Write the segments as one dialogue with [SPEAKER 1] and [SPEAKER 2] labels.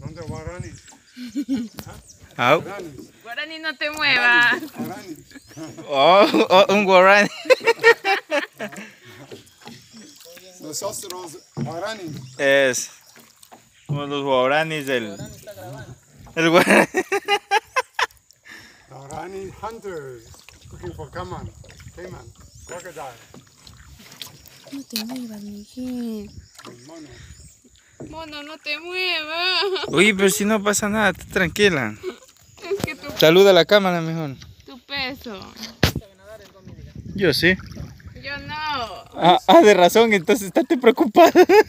[SPEAKER 1] ¿Dónde Guarani?
[SPEAKER 2] Au.
[SPEAKER 3] Guarani, no te muevas.
[SPEAKER 1] Guarani.
[SPEAKER 2] Oh, un guarani.
[SPEAKER 1] Nosotros Guarani.
[SPEAKER 2] Es como los guaranis del... El guarani.
[SPEAKER 1] Guarani hunters looking for caiman, crocodile,
[SPEAKER 3] No te muevas, Miguel.
[SPEAKER 1] mono.
[SPEAKER 3] Mono, no te muevas.
[SPEAKER 2] Uy, pero si no pasa nada, tú tranquila.
[SPEAKER 3] Es que
[SPEAKER 2] Saluda a la cámara mejor.
[SPEAKER 3] tu peso.
[SPEAKER 2] Yo sí.
[SPEAKER 3] Yo no.
[SPEAKER 2] De razón, entonces estate preocupada.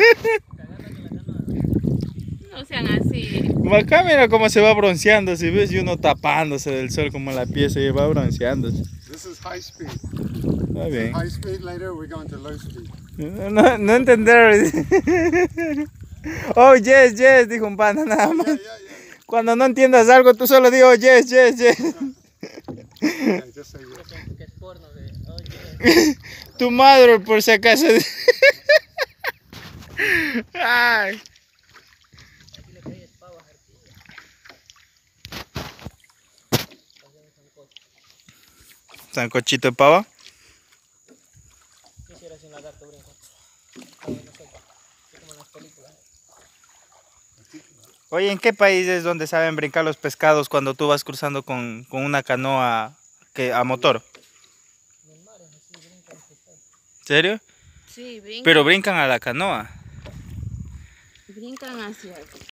[SPEAKER 3] No sean así.
[SPEAKER 2] Acá mira cómo se va bronceando, si ves, y uno tapándose del sol como la pieza y va bronceándose.
[SPEAKER 1] This is high speed.
[SPEAKER 2] Está bien.
[SPEAKER 1] High speed, later we're going to low speed.
[SPEAKER 2] No entender. Oh, yes, dijo un pana nada más.
[SPEAKER 1] Yeah.
[SPEAKER 2] Cuando no entiendas algo, tú solo digo yes.
[SPEAKER 1] Yeah, just say yes.
[SPEAKER 2] Tu madre, por si acaso. Ay. ¿Sancochito de pava?
[SPEAKER 4] Quisiera sin lagarto brinco. Como en las películas.
[SPEAKER 2] Oye, ¿en qué países donde saben brincar los pescados cuando tú vas cruzando con una canoa a motor?
[SPEAKER 4] En el mar es así, brincan los pescados.
[SPEAKER 2] ¿Serio?
[SPEAKER 3] Sí, brincan.
[SPEAKER 2] Pero brincan a la canoa.
[SPEAKER 3] Brincan hacia